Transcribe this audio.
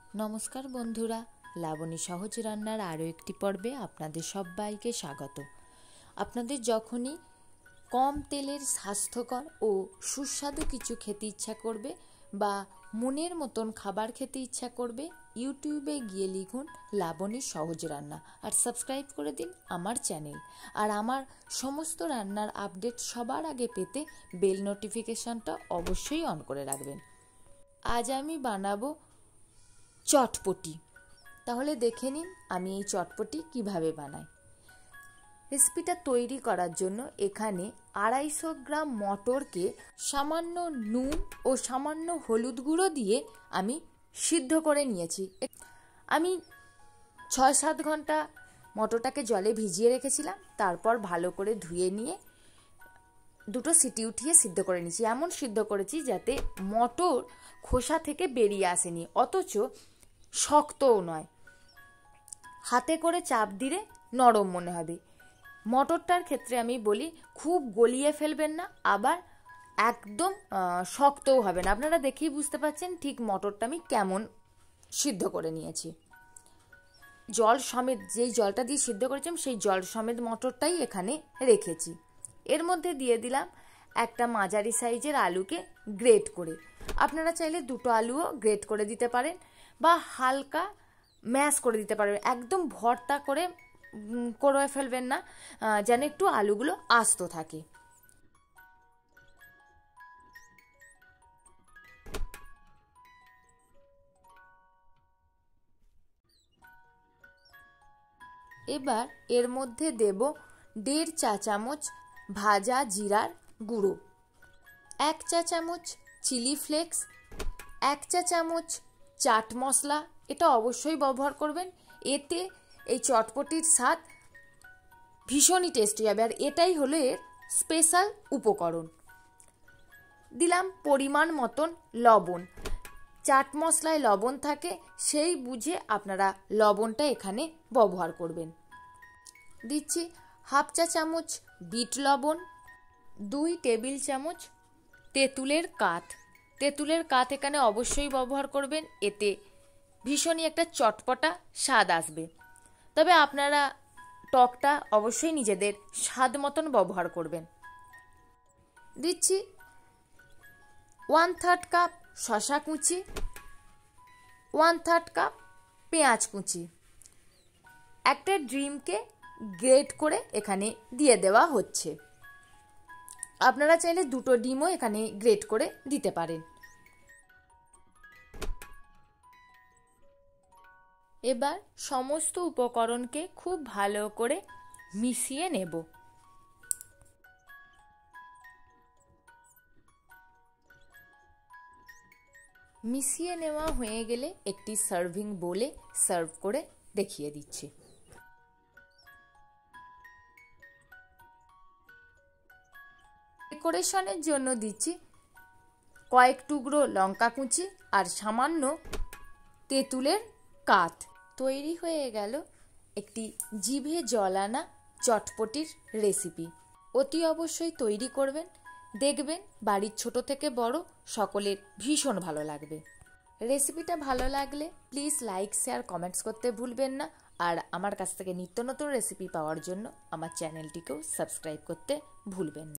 নমস্কার বন্ধুরা, লাবণী সহজ রান্নার আরও একটি পর্বে আপনাদের সবাইকে স্বাগত। আপনাদের যখনই কম তেলের স্বাস্থ্যকর ও সুস্বাদু কিছু খেতে ইচ্ছা করবে বা মনের মতন খাবার খেতে ইচ্ছা করবে, ইউটিউবে গিয়ে লিখুন লাবণী সহজ রান্না আর সাবস্ক্রাইব করে দিন আমার চ্যানেল। আর আমার সমস্ত রান্নার আপডেট সবার আগে পেতে বেল নোটিফিকেশনটা অবশ্যই অন করে রাখবেন। আজ আমি বানাবো চটপটি। তাহলে দেখে নিন আমি এই চটপটি কিভাবে বানাই। রেসিপিটা তৈরি করার জন্য এখানে 250 গ্রাম মটরকে সামান্য নুন ও সামান্য হলুদ গুঁড়ো দিয়ে আমি সিদ্ধ করে নিয়েছি। আমি 6-7 ঘন্টা মটরটাকে জলে ভিজিয়ে রেখেছিলাম, তারপর ভালো করে ধুয়ে নিয়ে 2 সিটি উঠিয়ে সিদ্ধ করে নিয়েছি। এমন সিদ্ধ করেছি যাতে মটর খোসা থেকে বেরিয়ে আসেনি, অথচ শক্তও নয়, হাতে করে চাপ দিলে নরম মনে হবে। মটরটার ক্ষেত্রে আমি বলি খুব গলিয়ে ফেলবেন না, আবার একদম শক্তও হবে না। আপনারা দেখেই বুঝতে পারছেন ঠিক মটরটা আমি কেমন সিদ্ধ করে নিয়েছি। জল সমেত, যেই জলটা দিয়ে সিদ্ধ করেছিলাম সেই জল সমেত মটরটাই এখানে রেখেছি। এর মধ্যে দিয়ে দিলাম একটা মাঝারি সাইজের আলুকে গ্রেট করে। আপনারা চাইলে 2 আলুও গ্রেট করে দিতে পারেন বা হালকা ম্যাশ করে দিতে পারবেন। একদম ভর্তা করে ফেলবেন না, যেন একটু আলুগুলো আস্ত থাকে। এবার এর মধ্যে দেব 1.5 চা চামচ ভাজা জিরার গুঁড়ো, 1 চা চামচ চিলি ফ্লেক্স, 1 চা চামচ চাট মশলা। এটা অবশ্যই ব্যবহার করবেন, এতে এই চটপটির স্বাদ ভীষণই টেস্টি হবে, আর এটাই হলো এর স্পেশাল উপকরণ। দিলাম পরিমাণ মতন লবণ। চাট মশলায় লবণ থাকে, সেই বুঝে আপনারা লবণটা এখানে ব্যবহার করবেন। দিচ্ছি 1/2 চা চামচ বিট লবণ, 2 টেবিল চামচ তেঁতুলের কাঠ। তেঁতুলের কাঠ এখানে অবশ্যই ব্যবহার করবেন, এতে ভীষণই একটা চটপটা স্বাদ আসবে। তবে আপনারা টকটা অবশ্যই নিজেদের স্বাদ মতন ব্যবহার করবেন। দিচ্ছি 1/3 কাপ শসা কুচি, 1/3 কাপ পেঁয়াজ কুচি। একটা ডিমকে গ্রেট করে এখানে দিয়ে দেওয়া হচ্ছে। আপনারা চাইলে 2 ডিমও এখানে গ্রেট করে দিতে পারেন। এবার সমস্ত উপকরণকে খুব ভালো করে মিশিয়ে নেব। মিশিয়ে নেওয়া হয়ে গেলে একটি সার্ভিং বোলে সার্ভ করে দেখিয়ে দিচ্ছি। ডেকোরেশনের জন্য দিচ্ছি কয়েক টুকরো লঙ্কা কুচি আর সামান্য তেঁতুলের কাঠ। তৈরি হয়ে গেল একটি জিভে জল আনা চটপটির রেসিপি। অতি অবশ্যই তৈরি করবেন, দেখবেন বাড়ির ছোট থেকে বড় সকলের ভীষণ ভালো লাগবে। রেসিপিটা ভালো লাগলে প্লিজ লাইক, শেয়ার, কমেন্টস করতে ভুলবেন না। আর আমার কাছ থেকে নিত্য নতুন রেসিপি পাওয়ার জন্য আমার চ্যানেলটিকেও সাবস্ক্রাইব করতে ভুলবেন না।